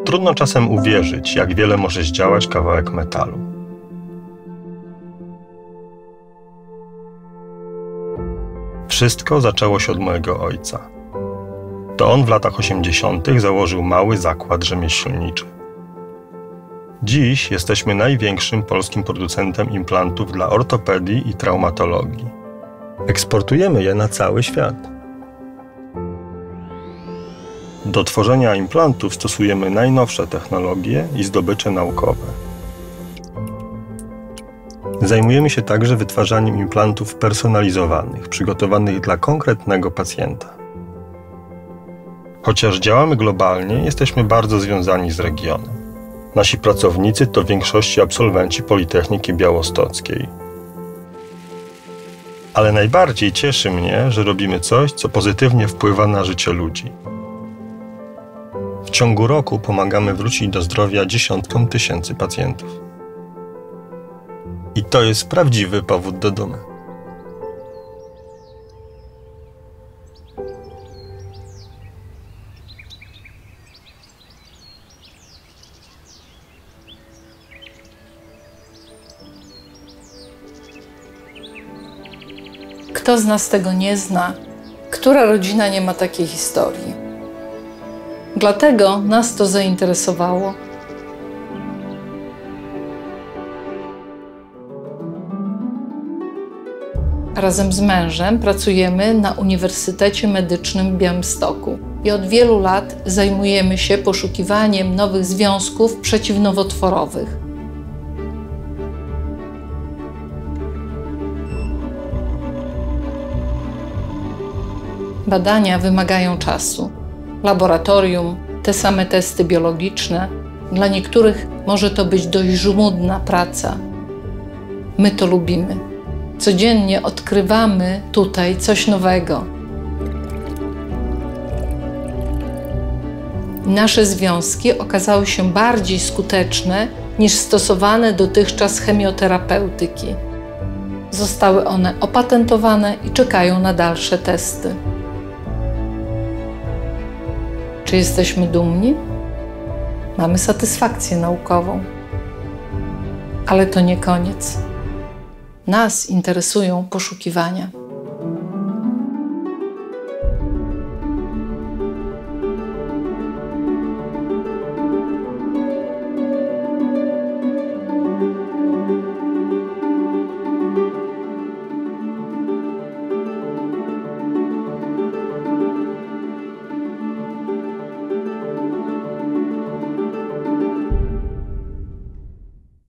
Trudno czasem uwierzyć, jak wiele może zdziałać kawałek metalu. Wszystko zaczęło się od mojego ojca. To on w latach 80. założył mały zakład rzemieślniczy. Dziś jesteśmy największym polskim producentem implantów dla ortopedii i traumatologii. Eksportujemy je na cały świat. Do tworzenia implantów stosujemy najnowsze technologie i zdobycze naukowe. Zajmujemy się także wytwarzaniem implantów personalizowanych, przygotowanych dla konkretnego pacjenta. Chociaż działamy globalnie, jesteśmy bardzo związani z regionem. Nasi pracownicy to w większości absolwenci Politechniki Białostockiej. Ale najbardziej cieszy mnie, że robimy coś, co pozytywnie wpływa na życie ludzi. W ciągu roku pomagamy wrócić do zdrowia dziesiątkom tysięcy pacjentów. I to jest prawdziwy powód do dumy. Kto z nas tego nie zna? Która rodzina nie ma takiej historii? Dlatego nas to zainteresowało. Razem z mężem pracujemy na Uniwersytecie Medycznym w Białymstoku i od wielu lat zajmujemy się poszukiwaniem nowych związków przeciwnowotworowych. Badania wymagają czasu. Laboratorium, te same testy biologiczne. Dla niektórych może to być dość żmudna praca. My to lubimy. Codziennie odkrywamy tutaj coś nowego. Nasze związki okazały się bardziej skuteczne niż stosowane dotychczas chemioterapeutyki. Zostały one opatentowane i czekają na dalsze testy. Czy jesteśmy dumni? Mamy satysfakcję naukową. Ale to nie koniec. Nas interesują poszukiwania.